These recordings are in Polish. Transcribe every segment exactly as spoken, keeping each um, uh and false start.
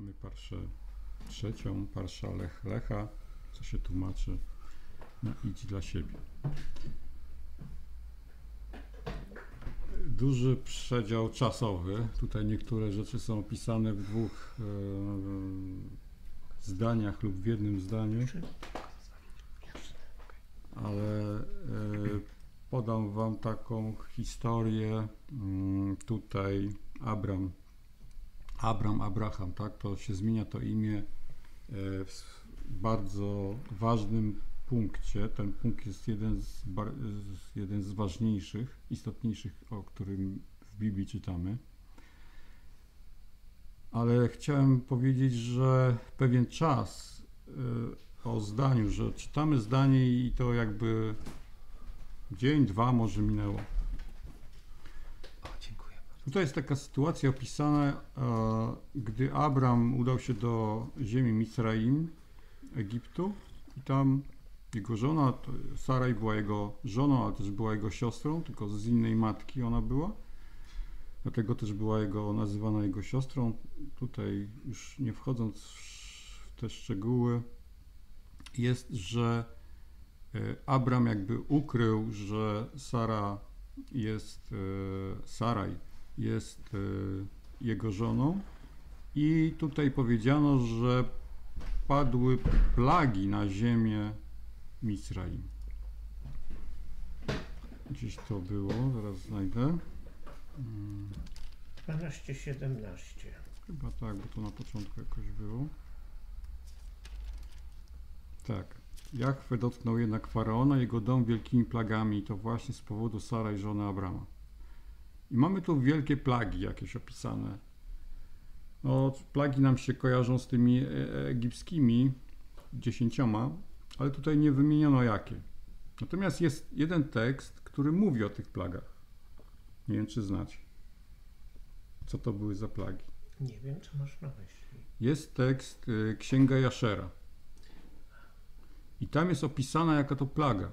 Mamy parszę trzecią, parsza Lech Lecha, co się tłumaczy na idź dla siebie. Duży przedział czasowy. Tutaj niektóre rzeczy są opisane w dwóch e, zdaniach lub w jednym zdaniu, ale e, podam Wam taką historię. Tutaj Abram, Abram, Abraham, tak? To się zmienia to imię w bardzo ważnym punkcie. Ten punkt jest jeden z, jeden z ważniejszych, istotniejszych, o którym w Biblii czytamy. Ale chciałem powiedzieć, że pewien czas o zdaniu, że czytamy zdanie i to jakby dzień, dwa może minęło. O, dziękuję bardzo. Tutaj jest taka sytuacja opisana, gdy Abram udał się do ziemi Micraim, Egiptu, i tam jego żona, Saraj była jego żoną, ale też była jego siostrą, tylko z innej matki ona była. Dlatego też była jego, nazywana jego siostrą. Tutaj już nie wchodząc w te szczegóły, jest, że Abram jakby ukrył, że Sara jest, Saraj jest jego żoną, i tutaj powiedziano, że padły plagi na ziemię Micraim. Gdzieś to było, zaraz znajdę. dwanaście siedemnaście. Chyba tak, bo to na początku jakoś było. Tak. Jahwe dotknął jednak Faraona i jego dom wielkimi plagami, i to właśnie z powodu Saraj, żony Abrama. I mamy tu wielkie plagi jakieś opisane. No, plagi nam się kojarzą z tymi egipskimi, dziesięcioma, ale tutaj nie wymieniono jakie. Natomiast jest jeden tekst, który mówi o tych plagach. Nie wiem, czy znacie. Co to były za plagi? Nie wiem, co masz na myśli. Jest tekst y, Księga Jaszera. I tam jest opisana jaka to plaga.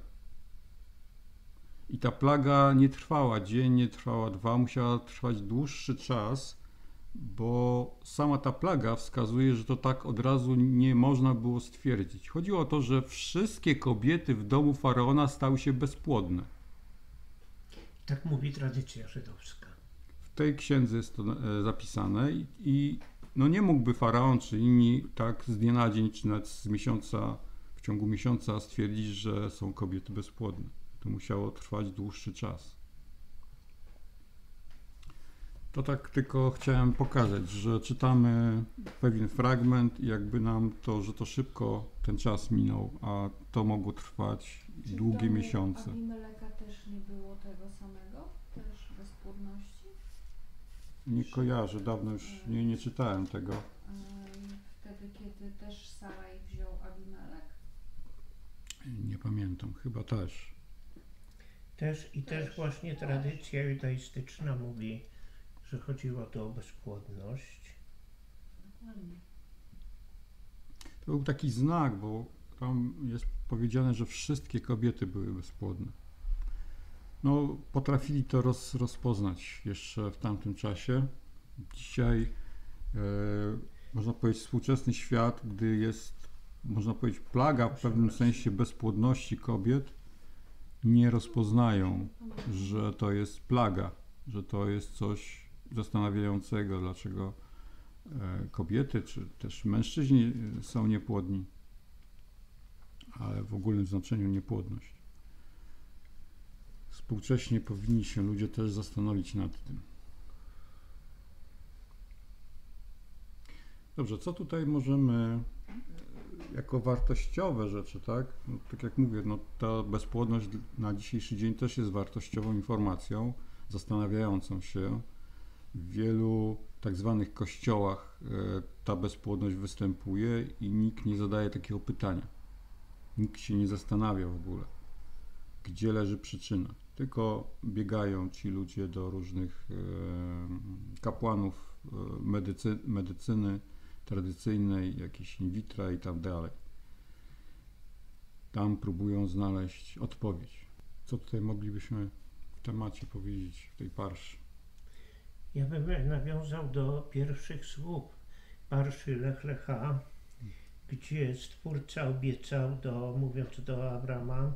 I ta plaga nie trwała dzień, nie trwała dwa, musiała trwać dłuższy czas, bo sama ta plaga wskazuje, że to tak od razu nie można było stwierdzić. Chodziło o to, że wszystkie kobiety w domu Faraona stały się bezpłodne. Tak mówi tradycja żydowska. W tej księdze jest to zapisane i, i no nie mógłby Faraon czy inni tak z dnia na dzień, czy nawet z miesiąca, w ciągu miesiąca stwierdzić, że są kobiety bezpłodne. To musiało trwać dłuższy czas. To tak tylko chciałem pokazać, że czytamy pewien fragment i jakby nam to, że to szybko ten czas minął, a to mogło trwać Czy długie w domu miesiące. Abimeleka też nie było tego samego? Też bezpłodności? Nie kojarzę, dawno już nie, nie czytałem tego. Wtedy, kiedy też Saraj wziął Abimelek? Nie pamiętam, chyba też. Też i też, też właśnie tradycja judaistyczna mówi, że chodziło tu o bezpłodność. Dokładnie. To był taki znak, bo tam jest powiedziane, że wszystkie kobiety były bezpłodne. No, potrafili to roz, rozpoznać jeszcze w tamtym czasie. Dzisiaj, e, można powiedzieć, współczesny świat, gdy jest, można powiedzieć, plaga w pewnym sensie bezpłodności kobiet, nie rozpoznają, że to jest plaga, że to jest coś zastanawiającego, dlaczego kobiety, czy też mężczyźni są niepłodni, ale w ogólnym znaczeniu niepłodność. Współcześnie powinni się ludzie też zastanowić nad tym. Dobrze, co tutaj możemy jako wartościowe rzeczy, tak? No, tak jak mówię, no, ta bezpłodność na dzisiejszy dzień też jest wartościową informacją, zastanawiającą się. W wielu tak zwanych kościołach e, ta bezpłodność występuje i nikt nie zadaje takiego pytania. Nikt się nie zastanawia w ogóle, gdzie leży przyczyna. Tylko biegają ci ludzie do różnych e, kapłanów e, medycy, medycyny tradycyjnej, jakieś in vitro i tak dalej. Tam próbują znaleźć odpowiedź. Co tutaj moglibyśmy w temacie powiedzieć, w tej parszy? Ja bym nawiązał do pierwszych słów Parszy Lech Lecha, gdzie Stwórca obiecał, do, mówiąc do Abrama,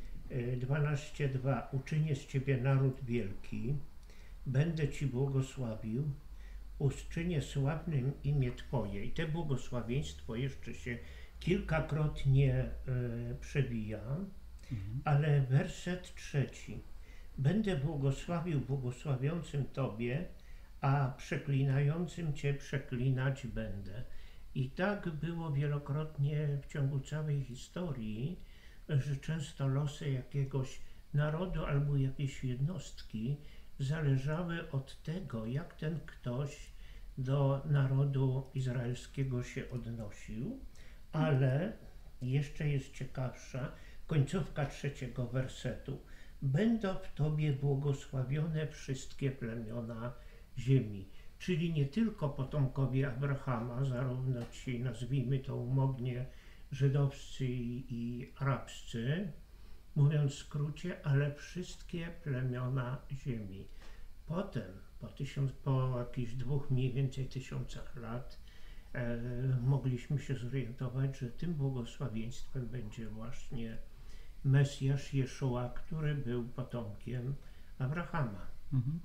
dwanaście dwa, uczynię z Ciebie naród wielki, będę Ci błogosławił, uczynię sławnym imię Twoje. I te błogosławieństwo jeszcze się kilkakrotnie e, przewija, Mhm. ale werset trzeci. Będę błogosławił błogosławiącym Tobie, a przeklinającym Cię przeklinać będę. I tak było wielokrotnie w ciągu całej historii, że często losy jakiegoś narodu albo jakiejś jednostki zależały od tego, jak ten ktoś do narodu izraelskiego się odnosił, ale jeszcze jest ciekawsza końcówka trzeciego wersetu. Będą w Tobie błogosławione wszystkie plemiona ziemi. Czyli nie tylko potomkowie Abrahama, zarówno ci, nazwijmy to umownie, żydowscy i, i arabscy, mówiąc w skrócie, ale wszystkie plemiona ziemi. Potem, po, tysiąc, po jakichś dwóch mniej więcej tysiącach lat, e, mogliśmy się zorientować, że tym błogosławieństwem będzie właśnie Mesjasz Jeszua, który był potomkiem Abrahama. Mhm.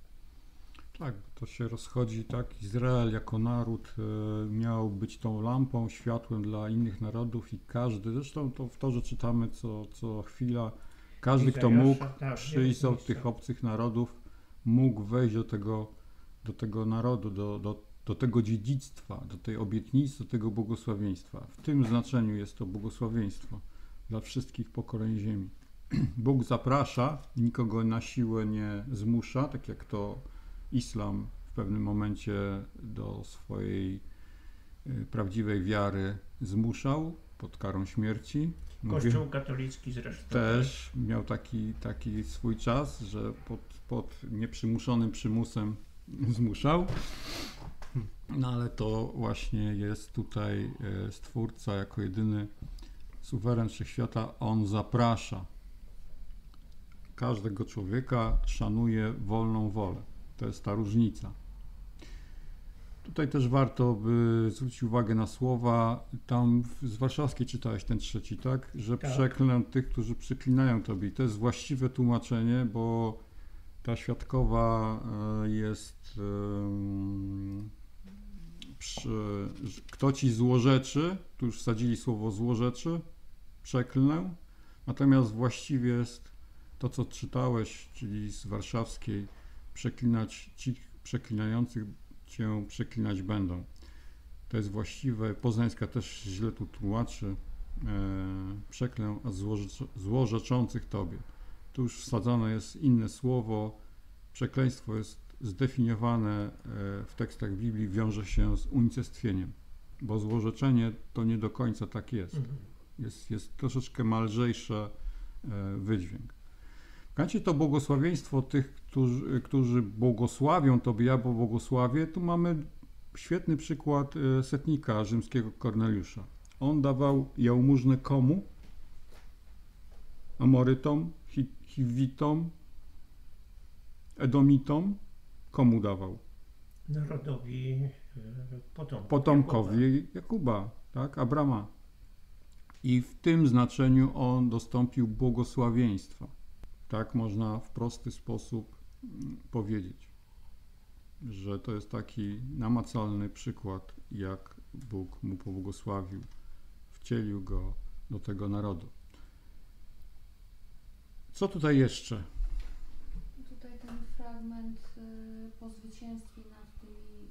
Tak, to się rozchodzi, tak, Izrael jako naród e, miał być tą lampą, światłem dla innych narodów i każdy, zresztą to w Torze czytamy co, co chwila, każdy, kto Izajasza, mógł tak, przyjść nie, od tych obcych narodów, mógł wejść do tego, do tego narodu, do, do, do tego dziedzictwa, do tej obietnicy, do tego błogosławieństwa. W tym znaczeniu jest to błogosławieństwo dla wszystkich pokoleń ziemi. Bóg zaprasza, nikogo na siłę nie zmusza, tak jak to islam w pewnym momencie do swojej y, prawdziwej wiary zmuszał pod karą śmierci. Mówię, Kościół katolicki zresztą. też miał taki, taki swój czas, że pod, pod nieprzymuszonym przymusem zmuszał. No ale to właśnie jest tutaj y, Stwórca jako jedyny suweren wszechświata. On zaprasza każdego człowieka, szanuje wolną wolę. To jest ta różnica. Tutaj też warto by zwrócić uwagę na słowa, tam w- z warszawskiej czytałeś ten trzeci, tak? Że Tak. przeklę tych, którzy przeklinają Tobie. I to jest właściwe tłumaczenie, bo ta świadkowa e, jest em, przy, że kto Ci złorzeczy, tu już wsadzili słowo złorzeczy, przeklnę, natomiast właściwie jest to, co czytałeś, czyli z warszawskiej, przeklinać ci przeklinających Cię przeklinać będą. To jest właściwe. Poznańska też źle tu tłumaczy. E, przeklę, a złorzecz, złorzeczących Tobie. Tu już wsadzone jest inne słowo. Przekleństwo jest zdefiniowane e, w tekstach Biblii, wiąże się z unicestwieniem, bo złorzeczenie to nie do końca tak jest. Mhm. Jest, jest troszeczkę ma lżejszy e, wydźwięk. Pamiętajcie to błogosławieństwo tych, którzy, którzy błogosławią Tobie, ja błogosławię. Tu mamy świetny przykład e, setnika rzymskiego Korneliusza. On dawał jałmużnę komu? Amorytom, Hi- Hiwitom, Edomitom. Komu dawał? Narodowi e, potomków. Potomkowi Jakuba, tak? Abrama. I w tym znaczeniu on dostąpił błogosławieństwa. Tak można w prosty sposób mm, powiedzieć, że to jest taki namacalny przykład, jak Bóg mu pobłogosławił, wcielił go do tego narodu. Co tutaj jeszcze? Tutaj ten fragment y, po zwycięstwie nad tymi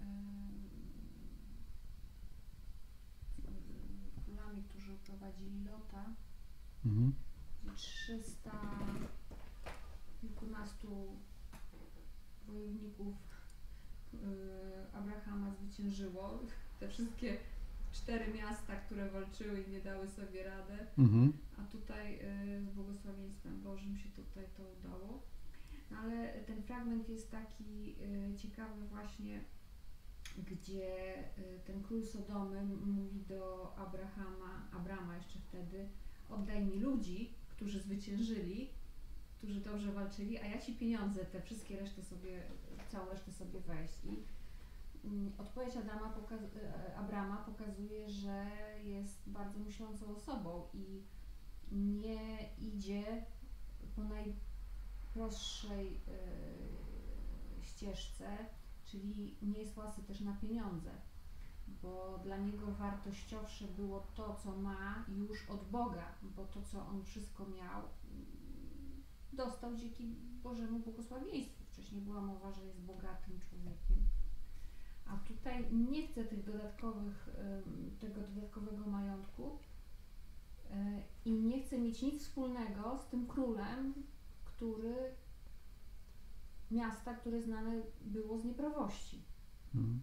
y, królami, którzy uprowadzili Lota, Mhm. gdzie trzysta kilkunastu wojowników y, Abrahama zwyciężyło. Te wszystkie cztery miasta, które walczyły i nie dały sobie radę. Mhm. A tutaj y, z błogosławieństwem Bożym się tutaj to udało. No ale ten fragment jest taki y, ciekawy właśnie, gdzie y, ten król Sodomy m- mówi do Abrahama, Abrama jeszcze wtedy: oddaj mi ludzi, którzy zwyciężyli, którzy dobrze walczyli, a ja ci pieniądze, te wszystkie reszty sobie, całą resztę sobie weź. I mm, odpowiedź Adama pokaz- e, Abrama pokazuje, że jest bardzo myślącą osobą i nie idzie po najprostszej e, ścieżce, czyli nie jest łasy też na pieniądze, bo dla niego wartościowsze było to, co ma już od Boga, bo to, co on wszystko miał, dostał dzięki Bożemu błogosławieństwu. Wcześniej była mowa, że jest bogatym człowiekiem. A tutaj nie chce tych dodatkowych, tego dodatkowego majątku i nie chce mieć nic wspólnego z tym królem, który miasta, które znane było z nieprawości. Mhm.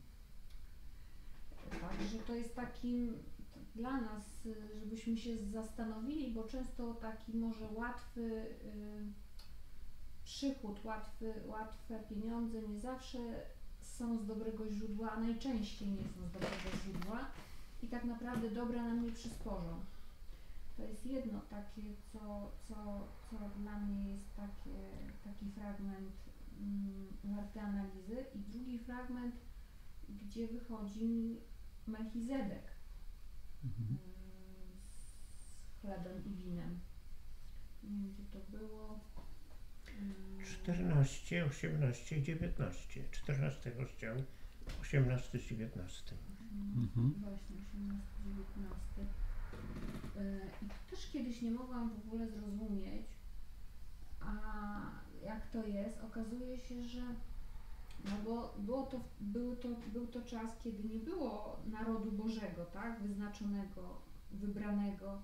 Także to jest takim dla nas, żebyśmy się zastanowili, bo często taki może łatwy y, przychód, łatwy, łatwe pieniądze nie zawsze są z dobrego źródła, a najczęściej nie są z dobrego źródła i tak naprawdę dobra nam nie przysporzą. To jest jedno takie, co, co, co dla mnie jest takie, taki fragment mm, warty analizy i drugi fragment, gdzie wychodzi Melchizedek Mhm. z chlebem i winem. Nie wiem, gdzie to było. Mm, czternaście, osiemnaście, dziewiętnaście. czternasty rozdział, osiemnasty z dziewiętnastym. Mhm. Właśnie, osiemnasty, dziewiętnasty. Yy, I to też kiedyś nie mogłam w ogóle zrozumieć, a jak to jest, okazuje się, że no bo było to, był, to, był to czas, kiedy nie było narodu Bożego, tak, wyznaczonego, wybranego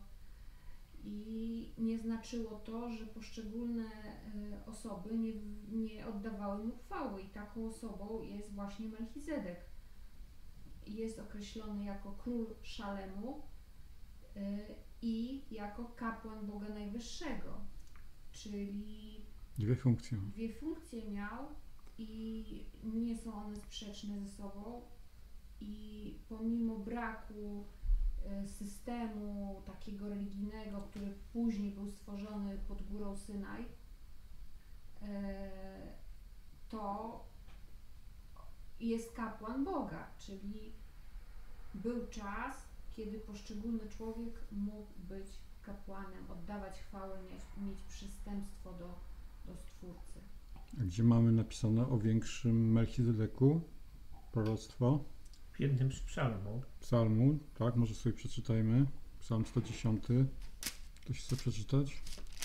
i nie znaczyło to, że poszczególne y, osoby nie, nie oddawały mu chwały i taką osobą jest właśnie Melchizedek. Jest określony jako król Szalemu y, i jako kapłan Boga Najwyższego, czyli Dwie funkcje. dwie funkcje miał i nie są one sprzeczne ze sobą i pomimo braku e, systemu takiego religijnego, który później był stworzony pod górą Synaj, e, to jest kapłan Boga, czyli był czas, kiedy poszczególny człowiek mógł być kapłanem, oddawać chwałę, mieć, mieć przystępstwo do, do Stwórcy. A gdzie mamy napisane o większym Melchizedeku? Proroctwo W jednym z psalmów. psalmu, tak? Może sobie przeczytajmy. Psalm sto dziesięć. Ktoś chce przeczytać?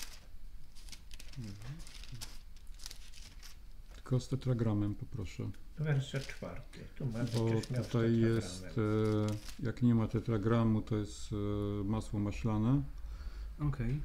Tylko z tetragramem poproszę. Werset czwarty. Tu mamy Bo też miał z tutaj jest, tetragramem. e, jak nie ma tetragramu, to jest e, masło maślane. Okej.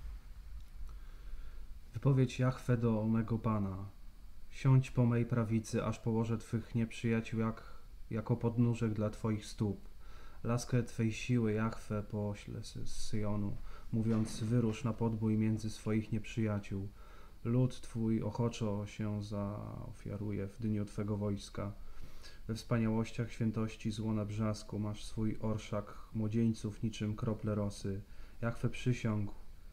Wypowiedź Jahwe do mego Pana. Siądź po mej prawicy, aż położę Twych nieprzyjaciół jak, jako podnóżek dla Twoich stóp. Laskę Twej siły Jahwe pośle z z Syjonu, mówiąc wyrusz na podbój między swoich nieprzyjaciół. Lud Twój ochoczo się zaofiaruje w dniu Twego wojska. We wspaniałościach świętości z łona brzasku masz swój orszak młodzieńców niczym krople rosy. Jahwe przysiągł,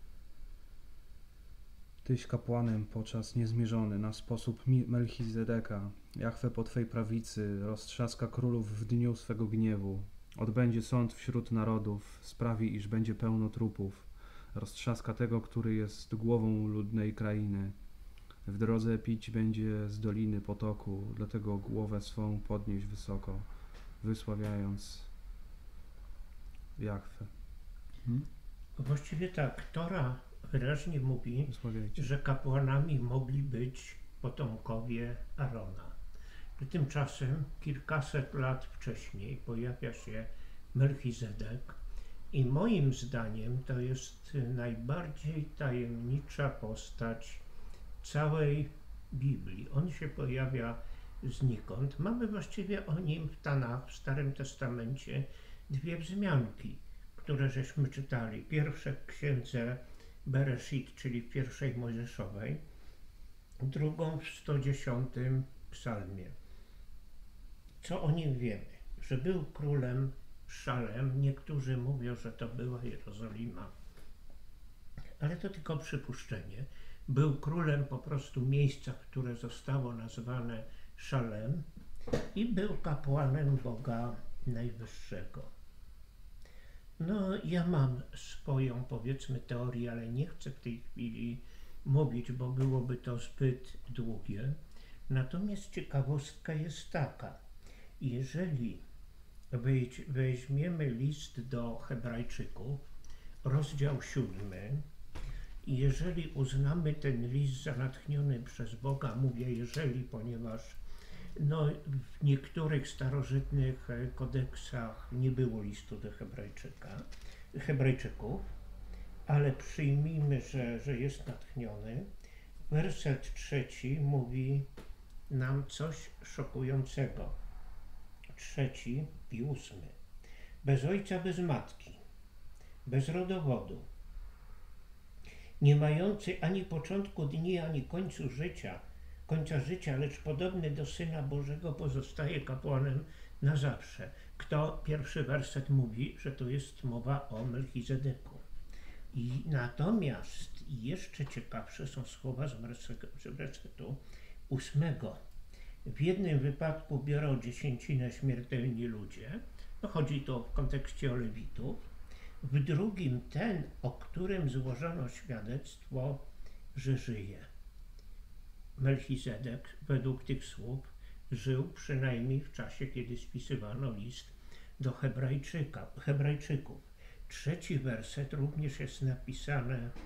Tyś kapłanem podczas niezmierzony na sposób Mi- Melchizedeka. Jahwe po Twej prawicy roztrzaska królów w dniu swego gniewu. Odbędzie sąd wśród narodów, sprawi, iż będzie pełno trupów. Roztrzaska tego, który jest głową ludnej krainy. W drodze pić będzie z doliny potoku, dlatego głowę swą podnieść wysoko, wysławiając Jahwe. Hmm? Właściwie tak, Tora wyraźnie mówi, Wysławiajcie. że kapłanami mogli być potomkowie Arona. Tymczasem kilkaset lat wcześniej pojawia się Melchizedek i moim zdaniem to jest najbardziej tajemnicza postać całej Biblii. On się pojawia znikąd. Mamy właściwie o nim w Tanach, w Starym Testamencie, dwie wzmianki, które żeśmy czytali. Pierwsze w księdze Bereshit, czyli w pierwszej Mojżeszowej, drugą w sto dziesiątym psalmie. Co o nim wiemy? Że był królem Szalem. Niektórzy mówią, że to była Jerozolima, ale to tylko przypuszczenie. Był królem po prostu miejsca, które zostało nazwane Szalem i był kapłanem Boga Najwyższego. No, ja mam swoją, powiedzmy, teorię, ale nie chcę w tej chwili mówić, bo byłoby to zbyt długie. Natomiast ciekawostka jest taka, jeżeli weź, weźmiemy list do Hebrajczyków, rozdział siódmy, i jeżeli uznamy ten list za natchniony przez Boga, mówię jeżeli, ponieważ no, w niektórych starożytnych kodeksach nie było listu do Hebrajczyka, Hebrajczyków, ale przyjmijmy, że, że jest natchniony. Werset trzeci mówi nam coś szokującego. Trzeci i ósmy. Bez ojca, bez matki, bez rodowodu, nie mający ani początku dni, ani końcu życia, końca życia, lecz podobny do Syna Bożego, pozostaje kapłanem na zawsze. Kto? Pierwszy werset mówi, że to jest mowa o Melchizedeku. I natomiast jeszcze ciekawsze są słowa z wersetu ósmego. W jednym wypadku biorą dziesięcinę śmiertelni ludzie, no chodzi to w kontekście o Lewitów, w drugim ten, o którym złożono świadectwo, że żyje. Melchizedek według tych słów żył przynajmniej w czasie, kiedy spisywano list do Hebrajczyka, Hebrajczyków. Trzeci werset również jest napisany e,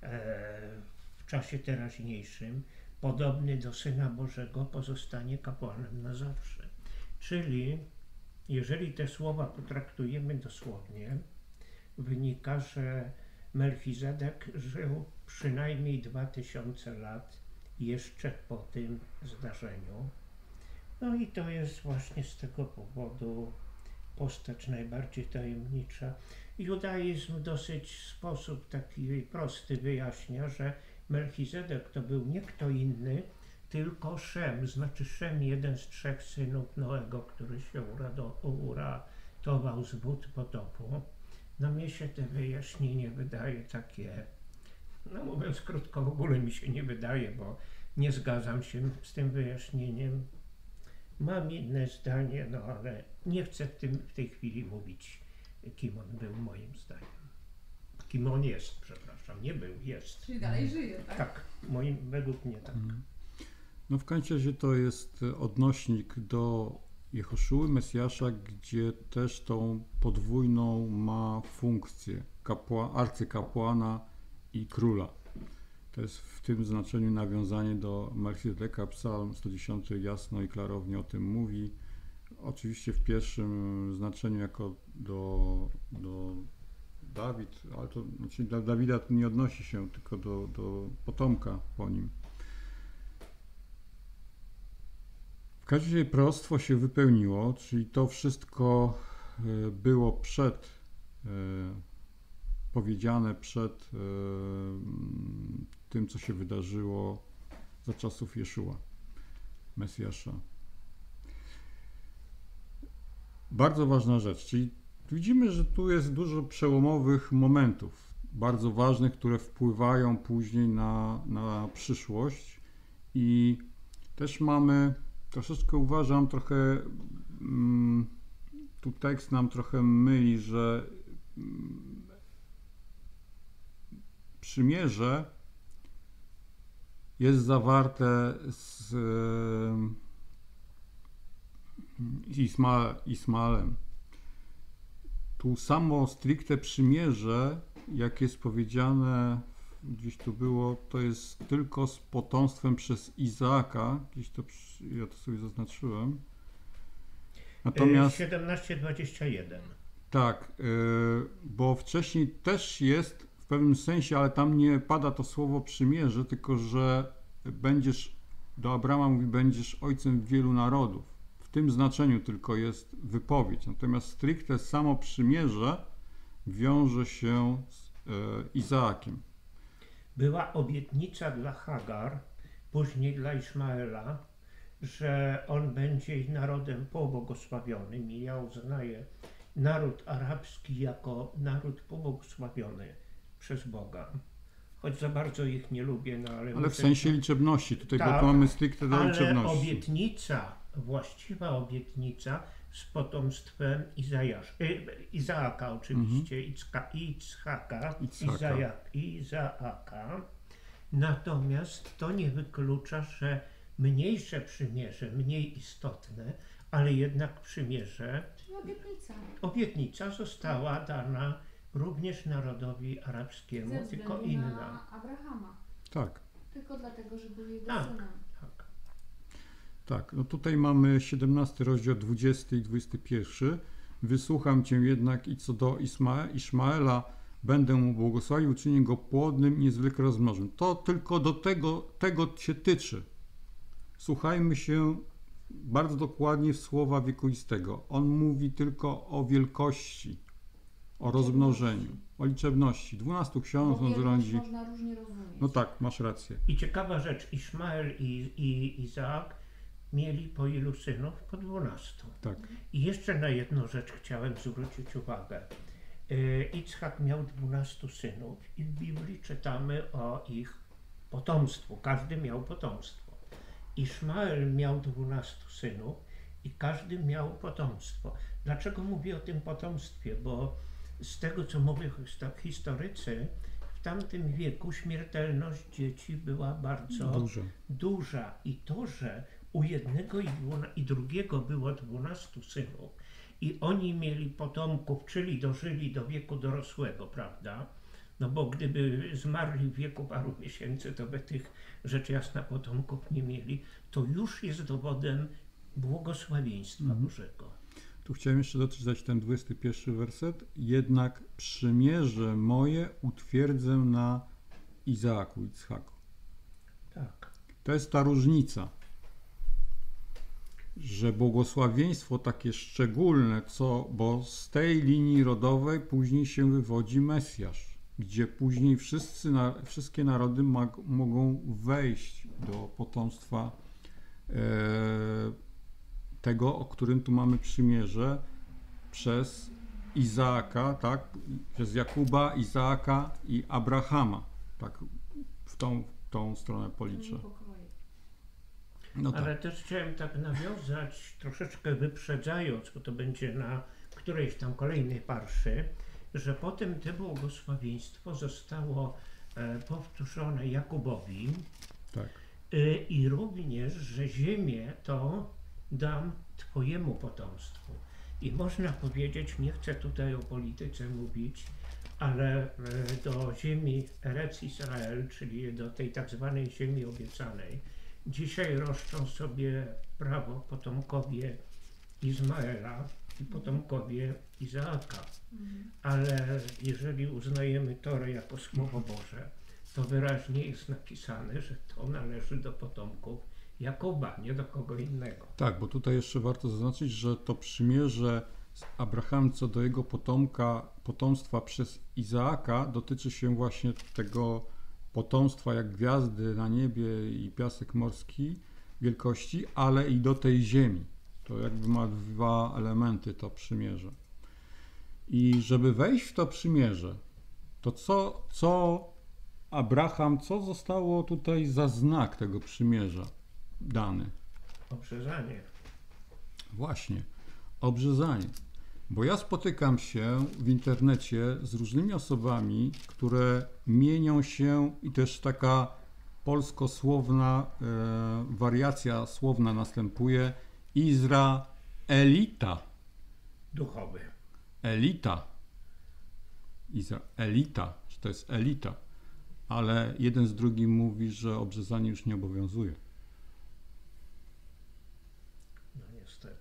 w czasie teraźniejszym. Podobny do Syna Bożego, pozostanie kapłanem na zawsze. Czyli jeżeli te słowa potraktujemy dosłownie, wynika, że Melchizedek żył przynajmniej dwa tysiące lat jeszcze po tym zdarzeniu. No i to jest właśnie z tego powodu postać najbardziej tajemnicza. Judaizm w dosyć sposób taki prosty wyjaśnia, że Melchizedek to był nie kto inny, tylko Szem, znaczy Szem, jeden z trzech synów Noego, który się uratował z wód potopu. No mnie się to wyjaśnienie wydaje takie, no mówiąc krótko, w ogóle mi się nie wydaje, bo nie zgadzam się z tym wyjaśnieniem. Mam inne zdanie, no ale nie chcę w, tym, w tej chwili mówić, kim on był moim zdaniem. Kim on jest, przepraszam, nie był, jest. Czyli dalej żyje, tak? Tak, moim, według mnie tak. No w końcu razie to jest odnośnik do Jehoszuły, Mesjasza, gdzie też tą podwójną ma funkcję kapła, arcykapłana i króla. To jest w tym znaczeniu nawiązanie do Melchizedeka. Psalm sto dziesięć jasno i klarownie o tym mówi. Oczywiście w pierwszym znaczeniu jako do, do Dawid, ale to znaczy dla Dawida to nie odnosi się tylko do, do potomka po nim. W każdym razie proroctwo się wypełniło, czyli to wszystko było przed, powiedziane przed tym, co się wydarzyło za czasów Jeszua, Mesjasza. Bardzo ważna rzecz, czyli widzimy, że tu jest dużo przełomowych momentów, bardzo ważnych, które wpływają później na, na przyszłość i też mamy, troszeczkę uważam, trochę, mm, tu tekst nam trochę myli, że mm, przymierze jest zawarte z e, Isma, Ismaelem. Tu samo stricte przymierze, jak jest powiedziane, gdzieś tu było, to jest tylko z potomstwem przez Izaaka, gdzieś to, ja to sobie zaznaczyłem. Natomiast siedemnaście dwadzieścia jeden. Tak, yy, bo wcześniej też jest w pewnym sensie, ale tam nie pada to słowo przymierze, tylko że będziesz, do Abrama mówi, będziesz ojcem wielu narodów. W tym znaczeniu tylko jest wypowiedź. Natomiast stricte samo przymierze wiąże się z yy, Izaakiem. Była obietnica dla Hagar, później dla Ismaela, że on będzie ich narodem pobłogosławionym i ja uznaję naród arabski jako naród pobłogosławiony przez Boga. choć za bardzo ich nie lubię, no ale... Ale muszę- w sensie liczebności, tutaj bo Tak, tu mamy stricte do Ale liczebności. obietnica, właściwa obietnica z potomstwem Izajasz, e, Izaaka oczywiście, Icka, Ichaka, Itzhaka. Izajak, Izaaka. Natomiast to nie wyklucza, że mniejsze przymierze, mniej istotne, ale jednak przymierze, Czyli obietnica. obietnica została dana również narodowi arabskiemu, Ze tylko względu inna. na Abrahama. Tak, Tylko dlatego, że był jego Tak. synem. Tak. tak. No tutaj mamy siedemnasty rozdział, dwudziesty i dwudziesty pierwszy. Wysłucham Cię jednak i co do Isma- Iszmaela będę mu błogosławił, uczynię go płodnym, niezwykle rozmnożym. To tylko do tego, tego się tyczy. Słuchajmy się bardzo dokładnie w słowa wiekuistego. On mówi tylko o wielkości, o rozmnożeniu, o liczebności. dwunastu książ Bo on wielkość rządzi. można różnie rozumieć. No tak, masz rację. I ciekawa rzecz, Iszmael i, i Izaak mieli po ilu synów? Po dwunastu. Tak. I jeszcze na jedną rzecz chciałem zwrócić uwagę. E, Ichak miał dwunastu synów i w Biblii czytamy o ich potomstwu. Każdy miał potomstwo. Iszmael miał dwunastu synów i każdy miał potomstwo. Dlaczego mówię o tym potomstwie? Bo z tego, co mówią histo- historycy, w tamtym wieku śmiertelność dzieci była bardzo Dużo. duża i to, że u jednego i, dwuna, i drugiego było dwunastu synów i oni mieli potomków, czyli dożyli do wieku dorosłego, prawda? No bo gdyby zmarli w wieku paru miesięcy, to by tych rzecz jasna potomków nie mieli. To już jest dowodem błogosławieństwa Mhm. Bożego. Tu chciałem jeszcze doczytać ten dwudziesty pierwszy werset. Jednak przymierze moje utwierdzę na Izaaku, Itzhaku. Tak. To jest ta różnica, że błogosławieństwo takie szczególne, co, bo z tej linii rodowej później się wywodzi Mesjasz, gdzie później wszyscy, na, wszystkie narody mag, mogą wejść do potomstwa e, tego, o którym tu mamy przymierze, przez Izaaka, tak, przez Jakuba, Izaaka i Abrahama, tak, w tą, w tą stronę policzę. Pokoje. No tak. Ale też chciałem tak nawiązać, troszeczkę wyprzedzając, bo to będzie na którejś tam kolejnej parszy, że potem to błogosławieństwo zostało e, powtórzone Jakubowi Tak. e, i również, że ziemię to dam Twojemu potomstwu. I można powiedzieć, nie chcę tutaj o polityce mówić, ale e, do ziemi Erec Israel, czyli do tej tak zwanej ziemi obiecanej, dzisiaj roszczą sobie prawo potomkowie Izmaela i potomkowie Izaaka. Mhm. Ale jeżeli uznajemy Torę jako Słowo Boże, to wyraźnie jest napisane, że to należy do potomków Jakuba, nie do kogo innego. Tak, bo tutaj jeszcze warto zaznaczyć, że to przymierze z Abrahamem co do jego potomka, potomstwa przez Izaaka dotyczy się właśnie tego potomstwa jak gwiazdy na niebie i piasek morski wielkości, ale i do tej ziemi. To jakby ma dwa elementy to przymierze. I żeby wejść w to przymierze, to co, co Abraham, co zostało tutaj za znak tego przymierza dany? Obrzezanie. Właśnie, obrzezanie. Bo ja spotykam się w internecie z różnymi osobami, które mienią się i też taka polskosłowna e, wariacja słowna następuje. Izraelita. Duchowy. Elita. Izraelita, że to jest elita. Ale jeden z drugim mówi, że obrzezanie już nie obowiązuje. No niestety.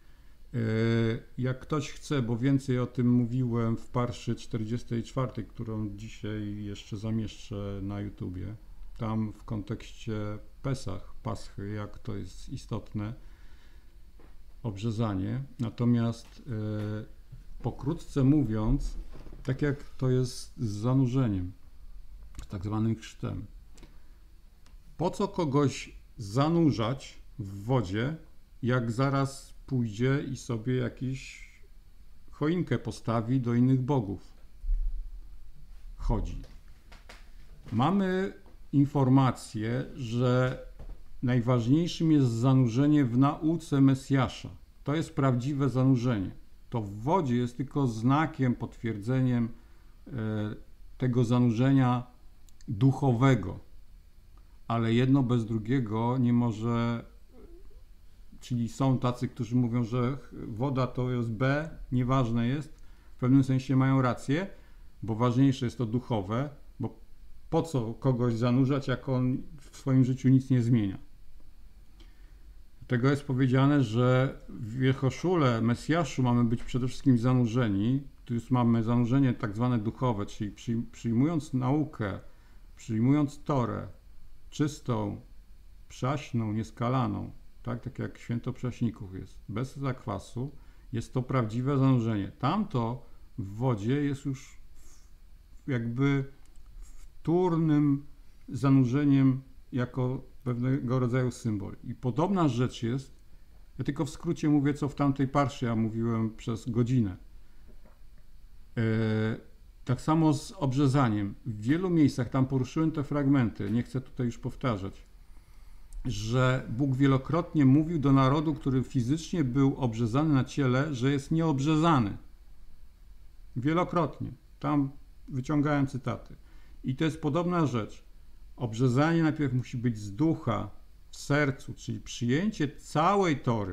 Jak ktoś chce, bo więcej o tym mówiłem w parszy czterdziestej czwartej, którą dzisiaj jeszcze zamieszczę na YouTubie, tam w kontekście Pesach, Paschy, jak to jest istotne, obrzezanie. Natomiast e, pokrótce mówiąc, tak jak to jest z zanurzeniem, z tak zwanym chrztem. Po co kogoś zanurzać w wodzie, jak zaraz pójdzie i sobie jakiś choinkę postawi do innych bogów? Chodzi. mamy informację, że najważniejszym jest zanurzenie w nauce Mesjasza. To jest prawdziwe zanurzenie. To w wodzie jest tylko znakiem, potwierdzeniem e, tego zanurzenia duchowego. Ale jedno bez drugiego nie może, czyli są tacy, którzy mówią, że woda to jest B, nieważne jest, w pewnym sensie mają rację, bo ważniejsze jest to duchowe, bo po co kogoś zanurzać, jak on w swoim życiu nic nie zmienia. Dlatego jest powiedziane, że w Jehoszule, Mesjaszu mamy być przede wszystkim zanurzeni. Tu już mamy zanurzenie tak zwane duchowe, czyli przyjmując naukę, przyjmując Torę, czystą, przaśną, nieskalaną, tak, tak jak święto prześników jest, bez zakwasu, jest to prawdziwe zanurzenie. Tamto w wodzie jest już jakby wtórnym zanurzeniem jako pewnego rodzaju symbol. I podobna rzecz jest, ja tylko w skrócie mówię, co w tamtej parszy ja mówiłem przez godzinę. E, tak samo z obrzezaniem. W wielu miejscach, tam poruszyłem te fragmenty, nie chcę tutaj już powtarzać, że Bóg wielokrotnie mówił do narodu, który fizycznie był obrzezany na ciele, że jest nieobrzezany. Wielokrotnie. Tam wyciągałem cytaty. I to jest podobna rzecz. Obrzezanie najpierw musi być z ducha, w sercu, czyli przyjęcie całej Tory,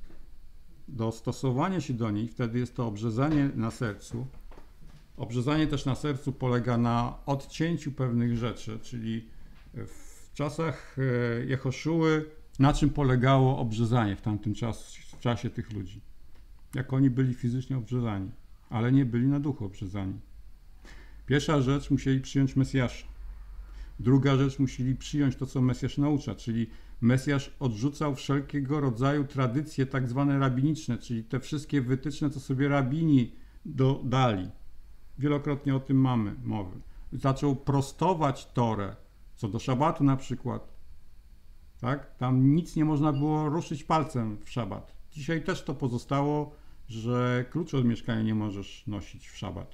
dostosowanie się do niej, wtedy jest to obrzezanie na sercu. Obrzezanie też na sercu polega na odcięciu pewnych rzeczy, czyli w czasach Jehoszuły, na czym polegało obrzezanie w tamtym czas, w czasie tych ludzi. Jak oni byli fizycznie obrzezani, ale nie byli na duchu obrzezani. Pierwsza rzecz, musieli przyjąć Mesjasza. Druga rzecz, musieli przyjąć to, co Mesjasz naucza, czyli Mesjasz odrzucał wszelkiego rodzaju tradycje tak zwane rabiniczne, czyli te wszystkie wytyczne, co sobie rabini dodali. Wielokrotnie o tym mamy mowy. Zaczął prostować Torę, co do szabatu na przykład. Tak? Tam nic nie można było ruszyć palcem w szabat. Dzisiaj też to pozostało, że klucz od mieszkania nie możesz nosić w szabat.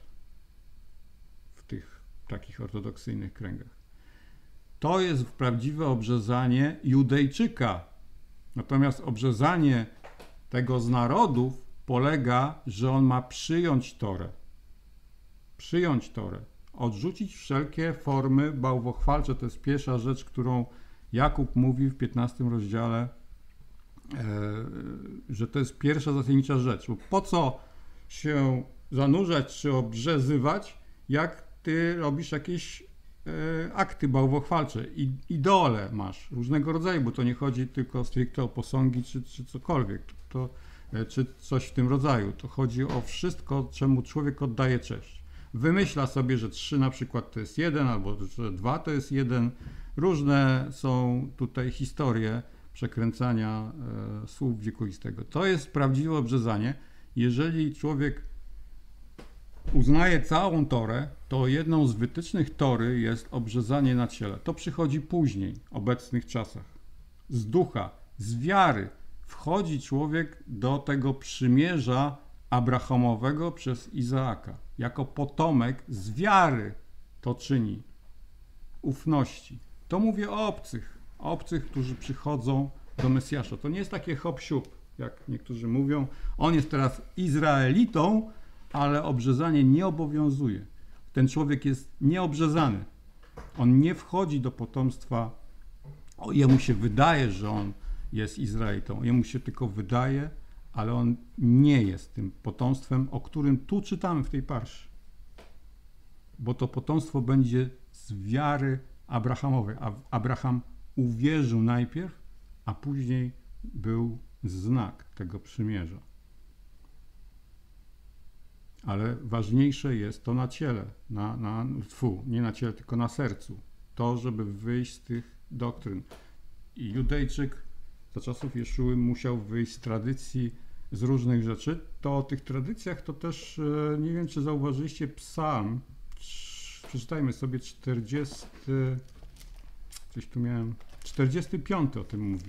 W tych takich ortodoksyjnych kręgach. To jest prawdziwe obrzezanie Judejczyka. Natomiast obrzezanie tego z narodów polega, że on ma przyjąć Torę. Przyjąć Torę. Odrzucić wszelkie formy bałwochwalcze. To jest pierwsza rzecz, którą Jakub mówi w piętnastym rozdziale, e, że to jest pierwsza zasadnicza rzecz. Bo po co się zanurzać czy obrzezywać, jak ty robisz jakieś e, akty bałwochwalcze. I, idole masz różnego rodzaju, bo to nie chodzi tylko stricte o posągi czy, czy cokolwiek, to, e, czy coś w tym rodzaju. To chodzi o wszystko, czemu człowiek oddaje cześć. Wymyśla sobie, że trzy na przykład to jest jeden, albo że dwa to jest jeden. Różne są tutaj historie przekręcania e, słów wiekuistego. To jest prawdziwe obrzezanie. Jeżeli człowiek uznaje całą Torę, to jedną z wytycznych Tory jest obrzezanie na ciele. To przychodzi później, w obecnych czasach. Z ducha, z wiary wchodzi człowiek do tego przymierza abrahamowego przez Izaaka. Jako potomek z wiary to czyni. Ufności. To mówię o obcych. O obcych, którzy przychodzą do Mesjasza. To nie jest takie hop siup, jak niektórzy mówią. On jest teraz Izraelitą, ale obrzezanie nie obowiązuje. Ten człowiek jest nieobrzezany. On nie wchodzi do potomstwa. O, jemu się wydaje, że on jest Izraelitą. Jemu się tylko wydaje, ale on nie jest tym potomstwem, o którym tu czytamy w tej parszy. Bo to potomstwo będzie z wiary abrahamowej. A Abraham uwierzył najpierw, a później był znak tego przymierza. Ale ważniejsze jest to na ciele, na, na, tfu, nie na ciele, tylko na sercu. To, żeby wyjść z tych doktryn. I Judejczyk za czasów Jeszuły musiał wyjść z tradycji, z różnych rzeczy. To o tych tradycjach to też, nie wiem, czy zauważyliście, psalm, przeczytajmy sobie czterdziesty, coś tu miałem, czterdziesty piąty o tym mówi.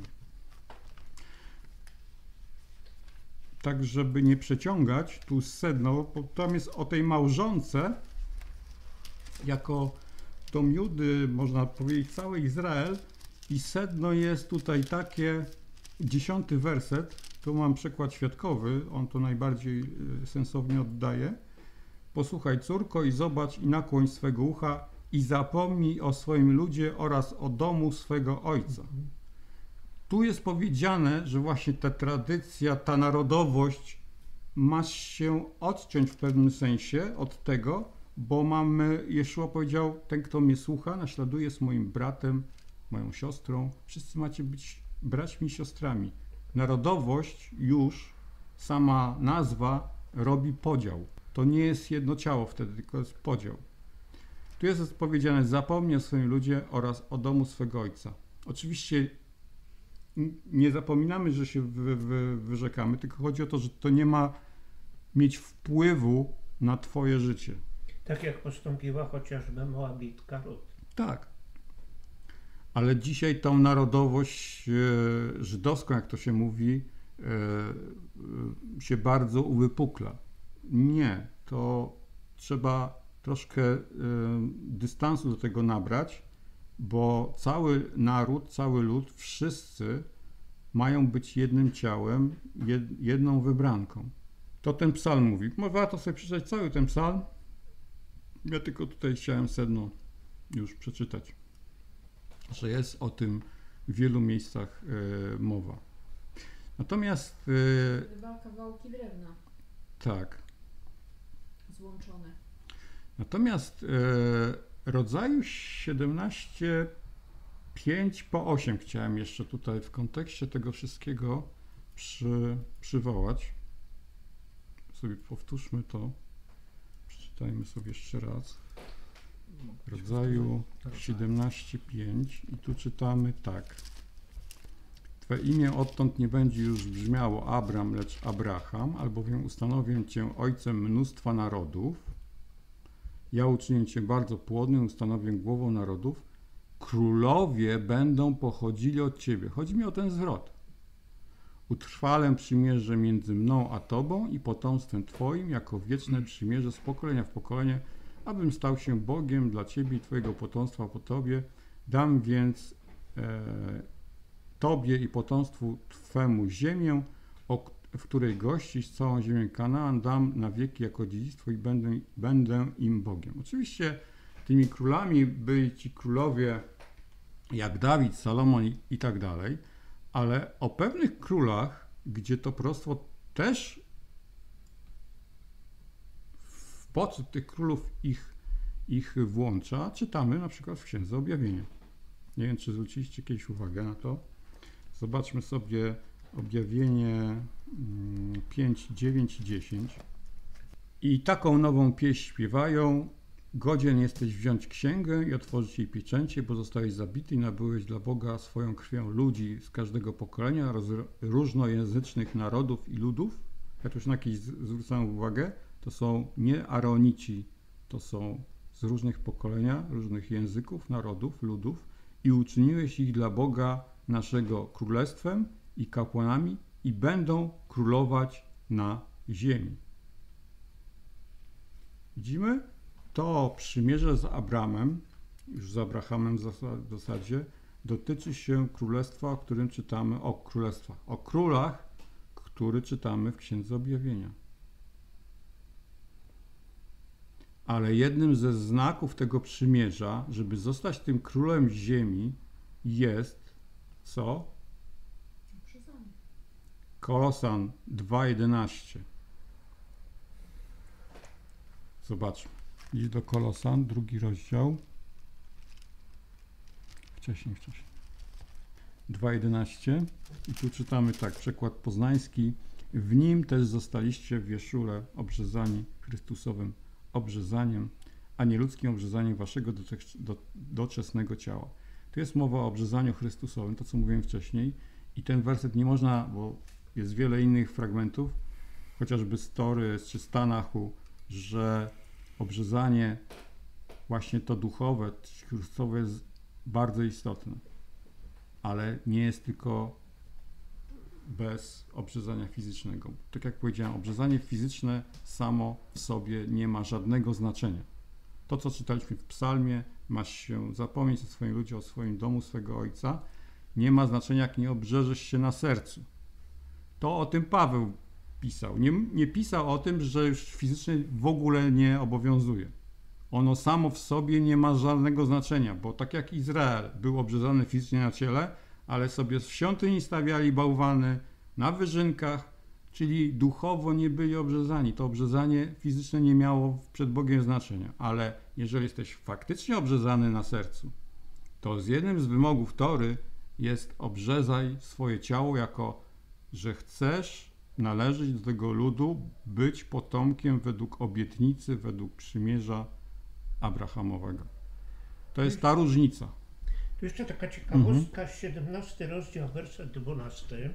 Tak, żeby nie przeciągać tu z sedno, bo tam jest o tej małżonce jako dom Judy, można powiedzieć cały Izrael i sedno jest tutaj takie, dziesiąty werset, tu mam przekład świadkowy, on to najbardziej sensownie oddaje. Posłuchaj, córko, i zobacz i nakłoń swego ucha i zapomnij o swoim ludzie oraz o domu swego ojca. Tu jest powiedziane, że właśnie ta tradycja, ta narodowość ma się odciąć w pewnym sensie od tego, bo mamy, Jeszua powiedział, ten, kto mnie słucha, naśladuje z moim bratem, moją siostrą. Wszyscy macie być braćmi i siostrami. Narodowość już, sama nazwa robi podział. To nie jest jedno ciało wtedy, tylko jest podział. Tu jest powiedziane, zapomnij o swoim ludzie oraz o domu swego ojca. Oczywiście nie zapominamy, że się wy, wy, wyrzekamy, tylko chodzi o to, że to nie ma mieć wpływu na twoje życie. Tak jak postąpiła chociażby Moabitka Rut. Tak. Ale dzisiaj tą narodowość e, żydowską, jak to się mówi, e, e, się bardzo uwypukla. Nie, to trzeba troszkę e, dystansu do tego nabrać, bo cały naród, cały lud, wszyscy mają być jednym ciałem, jed, jedną wybranką. To ten psalm mówi. Warto sobie przeczytać cały ten psalm. Ja tylko tutaj chciałem sedno już przeczytać, że jest o tym w wielu miejscach e, mowa. Natomiast... E, Dwa kawałki drewna. Tak. Złączone. Natomiast e, rodzaju siedemnaście, pięć po osiem chciałem jeszcze tutaj w kontekście tego wszystkiego przy, przywołać. Sobie powtórzmy to. Przeczytajmy sobie jeszcze raz. Rodzaju siedemnaście, pięć i tu czytamy tak. Twe imię odtąd nie będzie już brzmiało Abram, lecz Abraham, albowiem ustanowię Cię ojcem mnóstwa narodów. Ja uczynię Cię bardzo płodnym, ustanowię głową narodów. Królowie będą pochodzili od Ciebie. Chodzi mi o ten zwrot. Utrwalę przymierze między mną a Tobą i potomstwem Twoim jako wieczne przymierze z pokolenia w pokolenie, abym stał się Bogiem dla Ciebie i Twojego potomstwa po Tobie. Dam więc e, Tobie i potomstwu Twemu ziemię, o, w której gościsz całą ziemię Kanaan, dam na wieki jako dziedzictwo i będę, będę im Bogiem. Oczywiście tymi królami byli ci królowie jak Dawid, Salomon i, i tak dalej, ale o pewnych królach, gdzie to proroctwo też w poczet tych królów ich, ich włącza, czytamy na przykład w Księdze Objawienia. Nie wiem, czy zwróciliście kiedyś uwagę na to. Zobaczmy sobie Objawienie pięć, dziewięć i dziesięć. I taką nową pieśń śpiewają. Godzien jesteś wziąć księgę i otworzyć jej pieczęcie, bo zostałeś zabity i nabyłeś dla Boga swoją krwią ludzi z każdego pokolenia, różnojęzycznych narodów i ludów. Ja tu już na jakieś zwrócam uwagę, to są nie Aaronici, to są z różnych pokolenia, różnych języków, narodów, ludów i uczyniłeś ich dla Boga naszego królestwem i kapłanami i będą królować na ziemi. Widzimy? To przymierze z Abramem, już z Abrahamem w zasadzie, dotyczy się królestwa, o którym czytamy, o królestwach, o królach, który czytamy w Księdze Objawienia. Ale jednym ze znaków tego przymierza, żeby zostać tym królem ziemi, jest co? Kolosan dwa jedenaście. Zobaczmy. Idź do Kolosan, drugi rozdział. Wcześniej, wcześniej. dwa jedenaście. I tu czytamy tak, przekład poznański. W nim też zostaliście w Jeszule obrzezani Chrystusowym obrzezaniem, a nie ludzkim obrzezaniem waszego doczesnego ciała. Tu jest mowa o obrzezaniu Chrystusowym, to co mówiłem wcześniej. I ten werset nie można, bo jest wiele innych fragmentów, chociażby z Tory czy z Tanachu, że obrzezanie właśnie to duchowe, Chrystusowe jest bardzo istotne, ale nie jest tylko bez obrzezania fizycznego. Tak jak powiedziałem, obrzezanie fizyczne samo w sobie nie ma żadnego znaczenia. To, co czytaliśmy w psalmie, masz się zapomnieć o swoim ludzie, o swoim domu, swego ojca, nie ma znaczenia, jak nie obrzeżesz się na sercu. To o tym Paweł pisał. Nie, nie pisał o tym, że już fizycznie w ogóle nie obowiązuje. Ono samo w sobie nie ma żadnego znaczenia, bo tak jak Izrael był obrzezany fizycznie na ciele, ale sobie w świątyni stawiali bałwany na wyżynkach, czyli duchowo nie byli obrzezani. To obrzezanie fizyczne nie miało przed Bogiem znaczenia, ale jeżeli jesteś faktycznie obrzezany na sercu, to z jednym z wymogów Tory jest obrzezaj swoje ciało jako, że chcesz należeć do tego ludu, być potomkiem według obietnicy, według przymierza Abrahamowego. To jest ta różnica. Tu jeszcze taka ciekawostka, mhm. siedemnasty rozdział, werset dwunasty.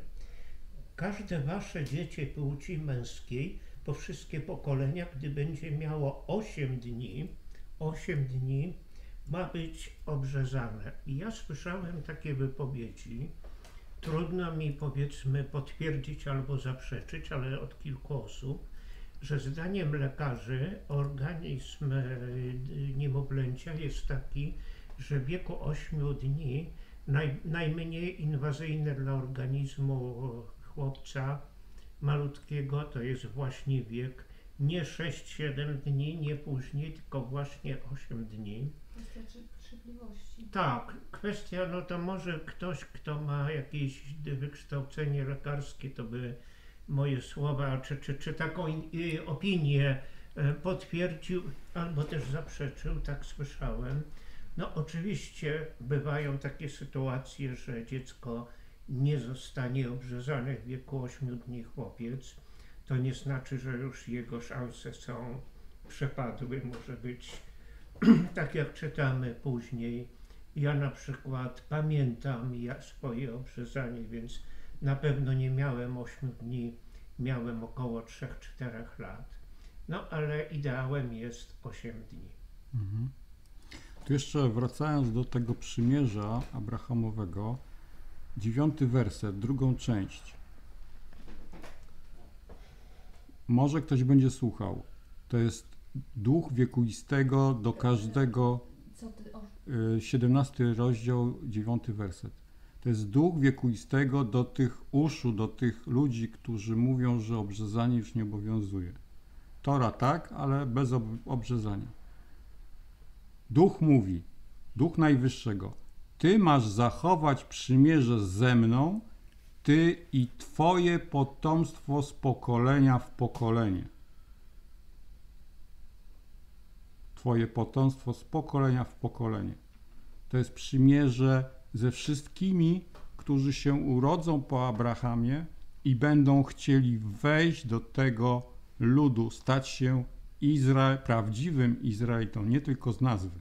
Każde wasze dziecię płci męskiej po wszystkie pokolenia, gdy będzie miało osiem dni, osiem dni ma być obrzezane. I ja słyszałem takie wypowiedzi, trudno mi powiedzmy potwierdzić albo zaprzeczyć, ale od kilku osób, że zdaniem lekarzy organizm niemowlęcia jest taki, że w wieku ośmiu dni naj, najmniej inwazyjne dla organizmu chłopca malutkiego to jest właśnie wiek nie sześć siedem dni, nie później, tylko właśnie osiem dni. Kwestia krzepliwości. Tak, kwestia, no to może ktoś, kto ma jakieś wykształcenie lekarskie, to by moje słowa, czy, czy, czy taką y, opinię y, potwierdził, albo też zaprzeczył, tak słyszałem. No oczywiście bywają takie sytuacje, że dziecko nie zostanie obrzezane w wieku ośmiu dni chłopiec. To nie znaczy, że już jego szanse są przepadły. Może być tak, jak czytamy później. Ja na przykład pamiętam ja swoje obrzezanie, więc na pewno nie miałem ośmiu dni, miałem około trzech czterech lat. No ale ideałem jest osiem dni. Mhm. Tu jeszcze wracając do tego przymierza Abrahamowego, dziewiąty werset, drugą część. Może ktoś będzie słuchał. To jest duch wiekuistego do każdego, siedemnasty rozdział, dziewiąty werset. To jest duch wiekuistego do tych uszu, do tych ludzi, którzy mówią, że obrzezanie już nie obowiązuje. Tora tak, ale bez ob- obrzezania. Duch mówi, Duch Najwyższego, Ty masz zachować przymierze ze mną, Ty i Twoje potomstwo z pokolenia w pokolenie. Twoje potomstwo z pokolenia w pokolenie. To jest przymierze ze wszystkimi, którzy się urodzą po Abrahamie i będą chcieli wejść do tego ludu, stać się Izrael, prawdziwym Izraelitą, nie tylko z nazwy.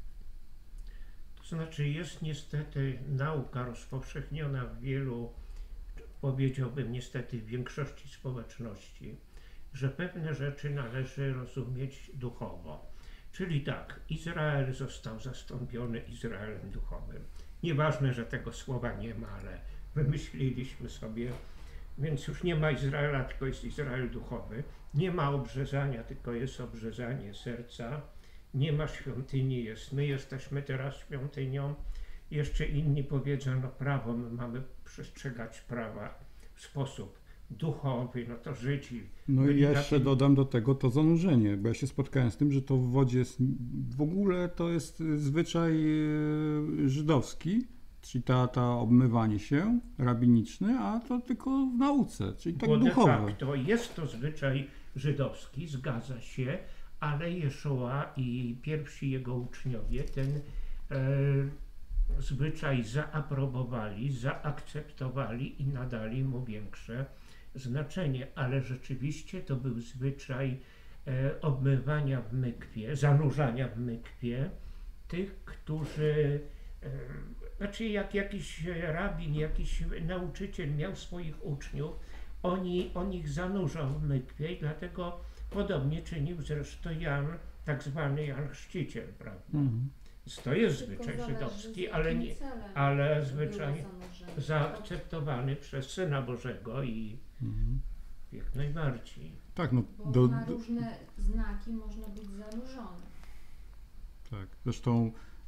To znaczy jest niestety nauka rozpowszechniona w wielu, powiedziałbym niestety w większości społeczności, że pewne rzeczy należy rozumieć duchowo. Czyli tak, Izrael został zastąpiony Izraelem duchowym. Nieważne, że tego słowa nie ma, ale wymyśliliśmy sobie, więc już nie ma Izraela, tylko jest Izrael duchowy. Nie ma obrzezania, tylko jest obrzezanie serca. Nie ma świątyni, jest my jesteśmy teraz świątynią. Jeszcze inni powiedzą, no prawo, my mamy przestrzegać prawa w sposób duchowy, no to żyć i... No i ja jeszcze takim... dodam do tego to zanurzenie, bo ja się spotkałem z tym, że to w wodzie jest, w ogóle to jest zwyczaj żydowski, czyli ta, ta obmywanie się rabiniczny, a to tylko w nauce, czyli tak bo duchowe. De facto jest to zwyczaj żydowski, zgadza się, ale Jeszua i pierwsi jego uczniowie ten e, zwyczaj zaaprobowali, zaakceptowali i nadali mu większe znaczenie, ale rzeczywiście to był zwyczaj e, obmywania w mykwie, zanurzania w mykwie tych, którzy, e, znaczy jak jakiś rabin, jakiś nauczyciel miał swoich uczniów, oni, on ich zanurzał w mykwie i dlatego podobnie czynił zresztą Jan, tak zwany Jan Chrzciciel, prawda? Mm. To jest zwyczaj żydowski, ale, nie, ale zwyczaj zaakceptowany przez Syna Bożego i mm. jak najbardziej. Tak, no, bo do, na różne znaki można być zanurzony. Tak, zresztą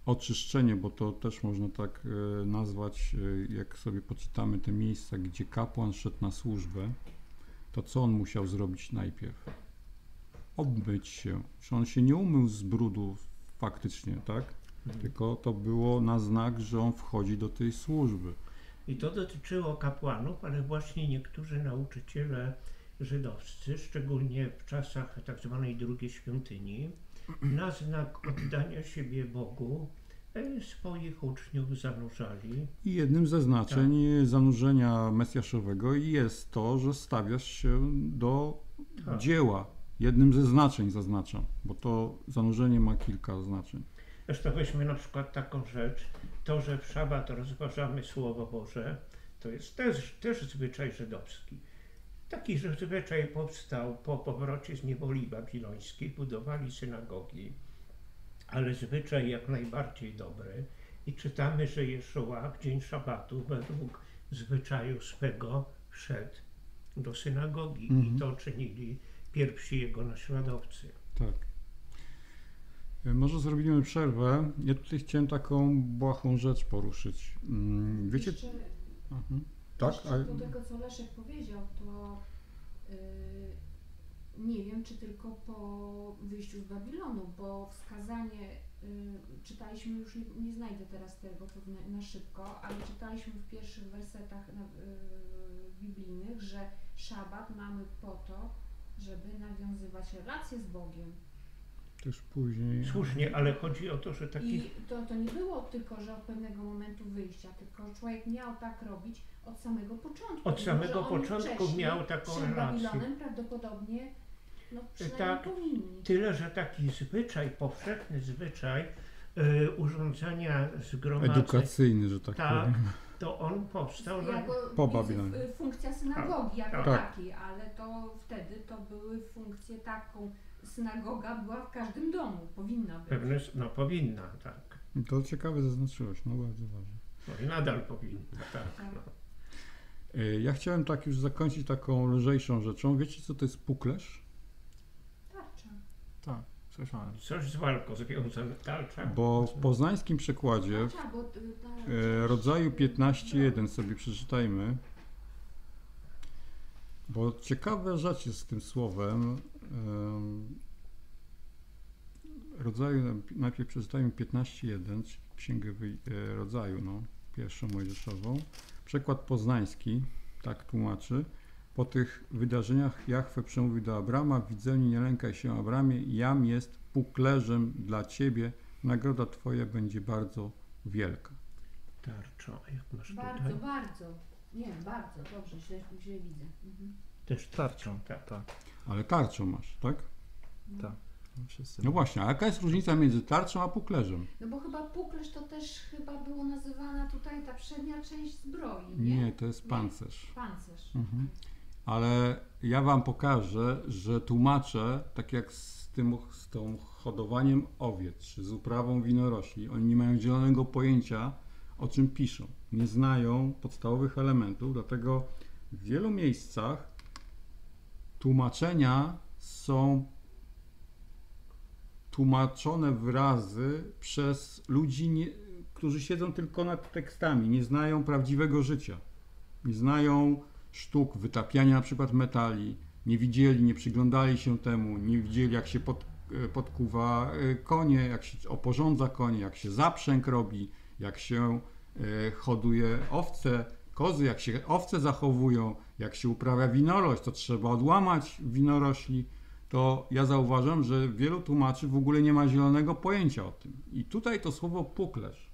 oczyszczenie, bo to też można tak e, nazwać, e, jak sobie poczytamy te miejsca, gdzie kapłan szedł na służbę, to co on musiał zrobić najpierw? Obmyć się. Czy on się nie umył z brudu faktycznie, tak? Mhm. Tylko to było na znak, że on wchodzi do tej służby. I to dotyczyło kapłanów, ale właśnie niektórzy nauczyciele żydowscy, szczególnie w czasach tak zwanej drugiej świątyni, na znak oddania siebie Bogu e, swoich uczniów zanurzali. I jednym ze znaczeń zanurzenia mesjaszowego jest to, że stawiasz się do Tak. dzieła. Jednym ze znaczeń zaznaczam, bo to zanurzenie ma kilka znaczeń. Zresztą weźmy na przykład taką rzecz, to, że w szabat rozważamy Słowo Boże, to jest też, też zwyczaj żydowski. Taki że zwyczaj powstał po powrocie z niewoli babilońskiej, budowali synagogi, ale zwyczaj jak najbardziej dobry. I czytamy, że Jeszua w dzień szabatu według zwyczaju swego wszedł do synagogi Mhm. i to czynili pierwsi jego naśladowcy. Tak. E, Może zrobimy przerwę. Ja tutaj chciałem taką błahą rzecz poruszyć. Mm, Wiecie... Jeszcze, Mhm. Tak? jeszcze A... do tego, co Leszek powiedział, to yy, nie wiem, czy tylko po wyjściu z Babilonu, bo wskazanie, yy, czytaliśmy, już nie, nie znajdę teraz tego na, na szybko, ale czytaliśmy w pierwszych wersetach na, yy, biblijnych, że szabat mamy po to, żeby nawiązywać relacje z Bogiem. Też później... Słusznie, ale chodzi o to, że taki... I to, to nie było tylko, że od pewnego momentu wyjścia, tylko człowiek miał tak robić od samego początku. Od samego Mimo, że oni początku wcześniej miał taką przed relację. Babilonem prawdopodobnie, no przynajmniej Tak. powinni. Tyle, że taki zwyczaj, powszechny zwyczaj y, urządzania zgromadzeń, Edukacyjny, że tak, Tak. powiem. to on powstał na... Jako Po widzę, Babilonie. f- funkcja synagogi jako Tak. takiej, ale to wtedy to były funkcje taką, synagoga była w każdym domu, powinna być. Pewne, no powinna, tak. To ciekawe zaznaczyłeś, no bardzo ważne. No i nadal powinna, tak. Tak. No. E, Ja chciałem tak już zakończyć taką lżejszą rzeczą. Wiecie, co to jest puklerz? Tarcza. Tak, słyszałem. Coś z walką związane, tarcza. Bo w poznańskim przekładzie Tarcza, bo, y, ta- e, rodzaju piętnaście jeden sobie przeczytajmy. Bo ciekawa rzecz jest z tym słowem. em, Rodzaju, najpierw przeczytajmy piętnaście jeden, czyli Księgę Wy- e, Rodzaju, no, pierwszą mojżeszową. Przekład poznański tak tłumaczy. Po tych wydarzeniach Jahwe przemówił do Abrama: w widzeniu nie lękaj się, Abramie, jam jest puklerzem dla ciebie, nagroda twoja będzie bardzo wielka. Tarcza, jak masz Bardzo, tutaj? bardzo. Nie, bardzo, dobrze, źle, źle widzę. Mhm. Też Tarczą, tak. tak, Ale tarczą masz, tak? No. tak. Wszyscy. No właśnie, a jaka jest różnica między tarczą a puklerzem? No bo chyba puklerz to też chyba było nazywana tutaj ta przednia część zbroi, nie? Nie, to jest pancerz. Pancerz. Mhm. Ale ja wam pokażę, że tłumacze, tak jak z tym, z tą hodowaniem owiec, czy z uprawą winorośli, oni nie mają zielonego pojęcia, o czym piszą. Nie znają podstawowych elementów, dlatego w wielu miejscach tłumaczenia są tłumaczone wyrazy przez ludzi, nie, którzy siedzą tylko nad tekstami, nie znają prawdziwego życia. Nie znają sztuk wytapiania na przykład metali, nie widzieli, nie przyglądali się temu, nie widzieli jak się pod, podkuwa konie, jak się oporządza konie, jak się zaprzęg robi, jak się e, hoduje owce, kozy, jak się owce zachowują, jak się uprawia winorośl, to trzeba odłamać winorośli. To ja zauważam, że wielu tłumaczy w ogóle nie ma zielonego pojęcia o tym. I tutaj to słowo puklerz,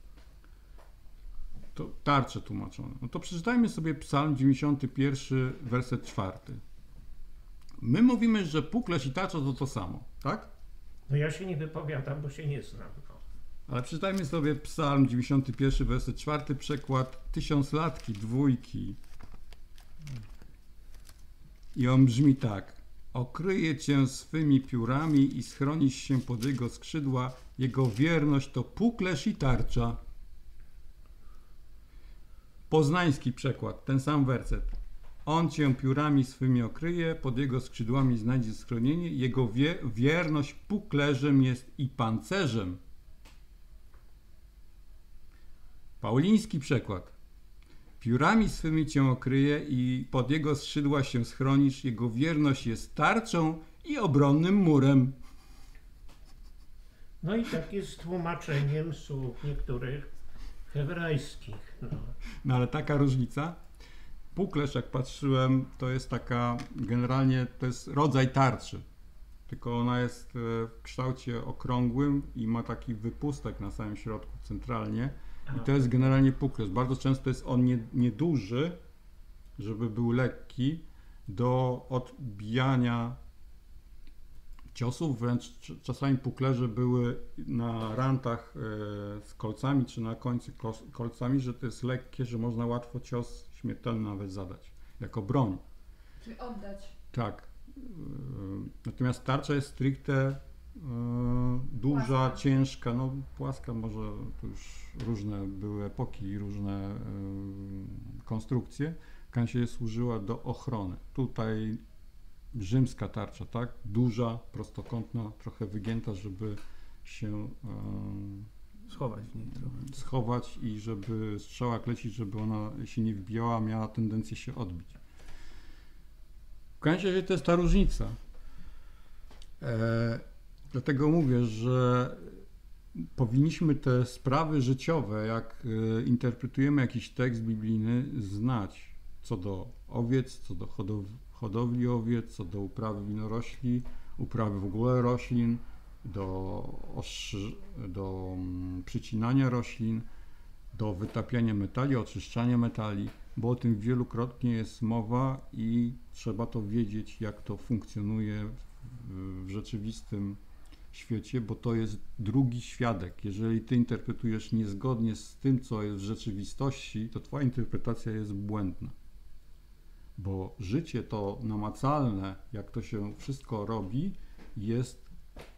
to tarcze tłumaczone. No to przeczytajmy sobie Psalm dziewięćdziesiąty pierwszy, werset czwarty. My mówimy, że puklerz i tarcza to to samo, tak? No ja się nie wypowiadam, bo się nie znam. No. Ale przeczytajmy sobie Psalm dziewięćdziesiąty pierwszy, werset czwarty, przekład tysiąclatki, dwójki. I on brzmi tak. Okryje cię swymi piórami i schronisz się pod jego skrzydła. Jego wierność to puklerz i tarcza. Poznański przekład, ten sam werset. On cię piórami swymi okryje, pod jego skrzydłami znajdzie schronienie. Jego wie, wierność puklerzem jest i pancerzem. Pauliński przekład. Piórami swymi cię okryje i pod jego skrzydła się schronisz. Jego wierność jest tarczą i obronnym murem. No i tak jest z tłumaczeniem słów niektórych hebrajskich. No. No ale taka różnica. Puklerz, jak patrzyłem, to jest taka, generalnie to jest rodzaj tarczy. Tylko ona jest w kształcie okrągłym i ma taki wypustek na samym środku, centralnie. I to jest generalnie puklerz. Bardzo często jest on nie, nieduży, żeby był lekki, do odbijania ciosów. Wręcz czasami puklerze były na rantach e, z kolcami, czy na końcu kolcami, że to jest lekkie, że można łatwo cios śmiertelny nawet zadać, jako broń. Czyli oddać. Tak. E, natomiast tarcza jest stricte e, duża, Płaska. ciężka, no płaska może, to już różne były epoki i różne e, konstrukcje. Kansie służyła do ochrony. Tutaj rzymska tarcza, tak? Duża, prostokątna, trochę wygięta, żeby się e, Schować w niej trochę. schować i żeby strzała jak lecić, żeby ona się nie wbijała, miała tendencję się odbić. W każdym razie to jest ta różnica. E, dlatego mówię, że powinniśmy te sprawy życiowe, jak e, interpretujemy jakiś tekst biblijny, znać co do owiec, co do hodow hodowli owiec, co do uprawy winorośli, uprawy w ogóle roślin, do, oszy, do um, przycinania roślin, do wytapiania metali, oczyszczania metali, bo o tym wielokrotnie jest mowa i trzeba to wiedzieć, jak to funkcjonuje w, w rzeczywistym świecie, bo to jest drugi świadek. Jeżeli ty interpretujesz niezgodnie z tym, co jest w rzeczywistości, to twoja interpretacja jest błędna. Bo życie to namacalne, jak to się wszystko robi, jest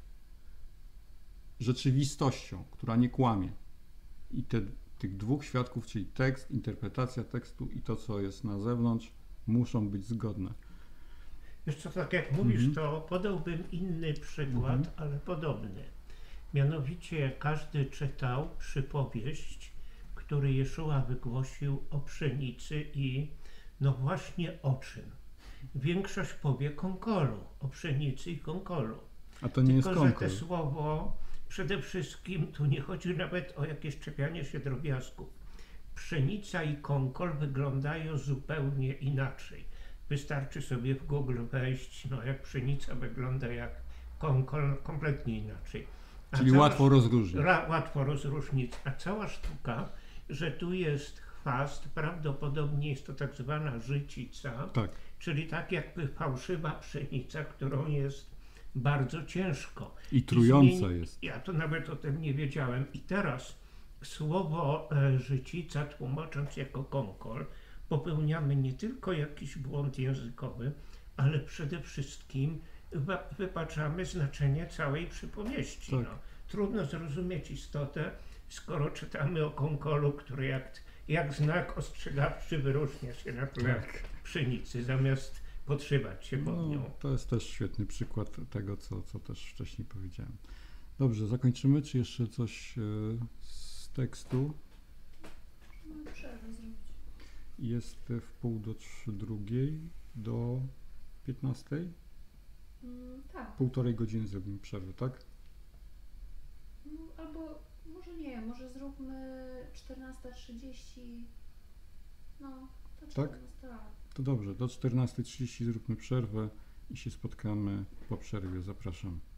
rzeczywistością, która nie kłamie. I te, tych dwóch świadków, czyli tekst, interpretacja tekstu i to, co jest na zewnątrz, muszą być zgodne. Jeszcze tak jak mówisz, Mhm. to podałbym inny przykład, Mhm. ale podobny. Mianowicie każdy czytał przypowieść, który Jeszua wygłosił o pszenicy i no właśnie o czym? Większość powie konkolu, o pszenicy i konkolu. A to nie Tylko, jest że konkol. te słowo, przede wszystkim tu nie chodzi nawet o jakieś czepianie się drobiazgów. Pszenica i konkol wyglądają zupełnie inaczej. Wystarczy sobie w Google wejść, no jak pszenica wygląda, jak konkol, kompletnie inaczej. A Czyli cała łatwo rozróżnić. Ra, łatwo rozróżnić, a cała sztuka, że tu jest chwast, prawdopodobnie jest to tak zwana życica, Tak. czyli tak jakby fałszywa pszenica, którą jest bardzo ciężko. I trująca zmieni- jest. Ja to nawet o tym nie wiedziałem. I teraz słowo e, życica, tłumacząc jako konkol, popełniamy nie tylko jakiś błąd językowy, ale przede wszystkim wa- wypaczamy znaczenie całej przypowieści. Tak. No, trudno zrozumieć istotę, skoro czytamy o konkolu, który jak, jak znak ostrzegawczy wyróżnia się na tle Tak. pszenicy, zamiast podszywać się pod nią. No, to jest też świetny przykład tego, co, co też wcześniej powiedziałem. Dobrze, zakończymy. Czy jeszcze coś e, z tekstu? No, przerwę zrobić. Jest w pół do trzy drugiej do piętnastej? Mm, tak. Półtorej godziny zrobimy przerwę, tak? No, albo może nie, może zróbmy czternasta trzydzieści. No, to czternasta. Tak? To dobrze, do czternastej trzydzieści zróbmy przerwę i się spotkamy po przerwie. Zapraszam.